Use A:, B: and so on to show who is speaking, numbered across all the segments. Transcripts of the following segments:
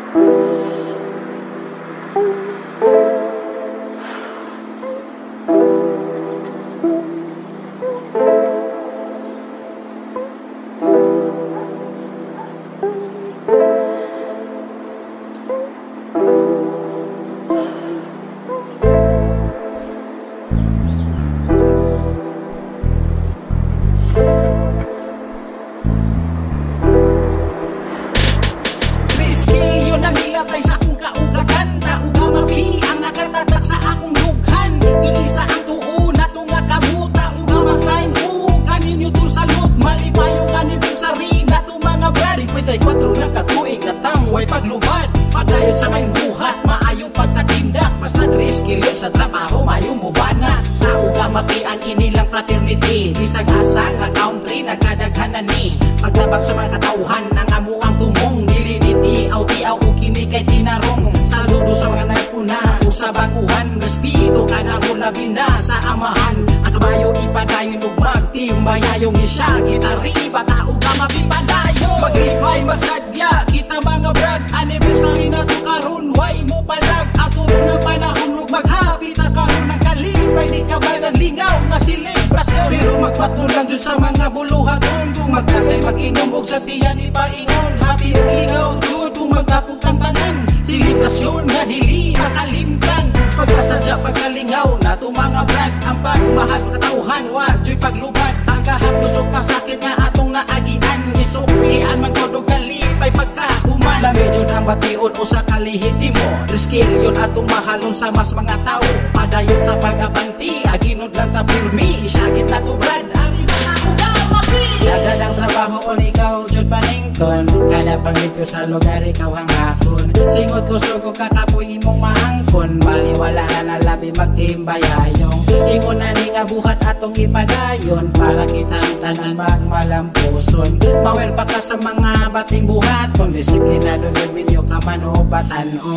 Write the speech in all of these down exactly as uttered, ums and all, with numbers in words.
A: Paglubad, padayon sa may buhat, maayong pagkatindak, basta triskilyo sa trabaho, mayong mubana. Nauga maki ang inilang fraternity, bisag asa nga country, nagkadaghanan ni pagtabang sa mga katauhan, ang amuang tumong, niliniti, aw-tiaw o kini kay tinarong. Saludo sa mga nagpuna, usa baguhan, respeto ka na mula bina sa amahan. Ang kabayo ipadayon ug magtimbayayong isya, gitari, batao ka mapipadayon. Magripay, magsadya, kita mga brad, anniversary na to karon, way mo palag, aturo na panahon ug maghapit na karon ng kalipay, di ka ba ng lingaw nga selebrasyon. Pero magpatulang dun sa mga buluhaton, kung magdagay mag-inom og sa tiyan ipaingon, happy ug lingaw dun kung magtaputang tanan, selebrasyon nga dili makalimtan. Pagkasadya pagkalingaw na to mga brad, ang pagmahal sa katauhan, wag joy paglubad, ang kahaplos o kasakit nga atong naagian, isuklian man ko do kalipay pagkahuman. Lamedyo ang bation o sa kalihiti mo, riskil yun atong mahalon sa mas mga tao, padayon sa pag-abanti, aginod lang ta pirmi, isyagit na to brad, ari ba na ko gamapi. Dagan ang trabaho o ikaw jud panington, kada pangipyo sa lugar ikaw hangakon, singot ko sugo kakapoy imong mahangkon, baliwala na labi magtimbayayong, ingon na ni nga buhat atong ipadayon, para kitang tanan magmalampuson. Mawer pa ka sa mga bating buhaton, disiplinado yun minyo ka manubatan o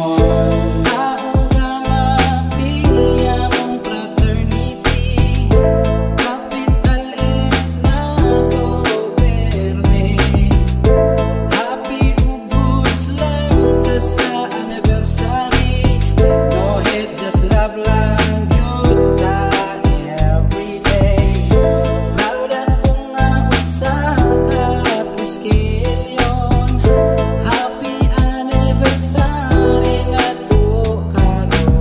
A: tao nga mapiya mong fraternity, capital S na goberne, happy ug goods lang ka sa anniversary, no hate just love lang yun ka everyday. Proud ako nga usa ka triskilyon, happy anniversary na to karon,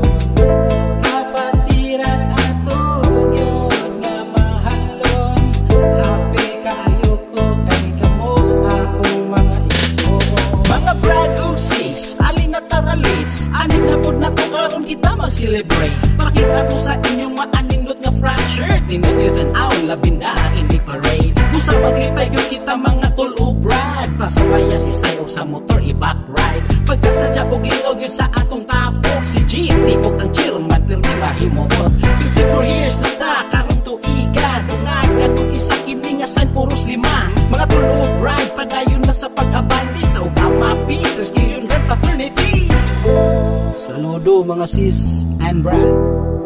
A: kapatiran ato gyud nga mahalon, happy kaayo ko kay kamo akong mga igsoon. Mga brad ug sis, alin na taralis, anin na pud na to karon kita mag-celebrate, pakita ko sa inyong maanindot nga fractured, nindot ang aw labi na hindi parade, busa maglipay gyud kita mga tol ug brad, pasabaya si Sayo sa motor i-back ride, pagkasadya og lingaw gyud sa atong tapok, si G T ug ang chairman pirmi mahimo-ot, fifty-four years na ta karon tuiga, dungagan ug isa kini nga san puros lima, mga tol ug brad, padayon na sa pag-abandi, tao ka mapi, triskilyon grand fraternity. Saludo mga sis and brad.